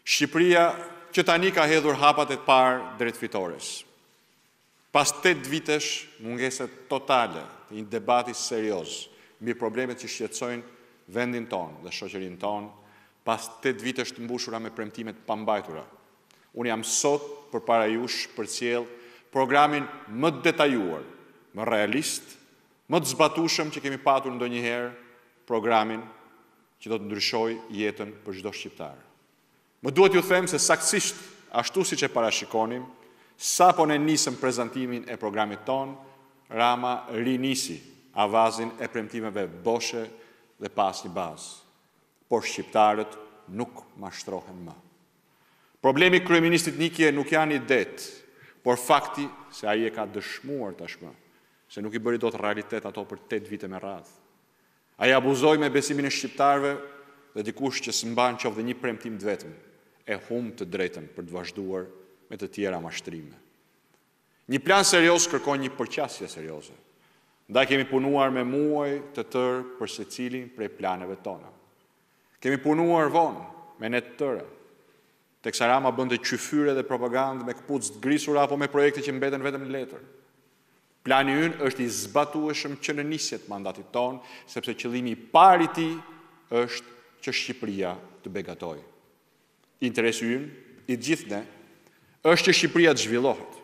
Shqipëria që tani ka hedhur hapat e parë drejt fitores. Pas 8 vitesh mungeset totale të një debati serioz mbi problemet që shqetësojnë vendin tonë dhe shoqërinë tonë, pas 8 vitesh të mbushura me premtimet pambajtura. Unë jam sot përpara jush përcjell programin më detajuar, më realist, më të zbatueshëm që kemi patur ndonjëherë, programin që do të ndryshojë jetën për çdo shqiptar. Më duhet ju them se saktësisht ashtu siç e parashikonim, sapo ne nisëm prezantimin e programit ton, Rama rinisi avazin e premtimeve boshe dhe pas një bazë. Por shqiptarët nuk mashtrohen më. Problemi i kryeministit Nikje nuk janë i det, por fakti se ai e ka dëshmuar tashmë se nuk i bëri dot realitet ato për 8 vite me radhë. Ai abuzoi me besimin e shqiptarëve dhe dikush që s'mban qoftë dhe një premtim të vetëm, e humb të drejtën për të vazhduar me të tjera mashtrime. Një plan serioz kërkon një përqasje serioze. Ndaj kemi punuar me muaj të tërë për secilin prej planeve tona. Kemi punuar vonë me ne të tëra, teksa Rama bënte qyfyre dhe propagandë me këpucë të grisura apo me projekte që mbeten vetëm në letër. Plani ynë është i zbatueshëm që në nisjet mandatit ton, sepse qëllimi i parë i tij është që Shqipëria të begatojë. Interesi ynë, i gjithë ne, është që Shqipëria të zhvillohet.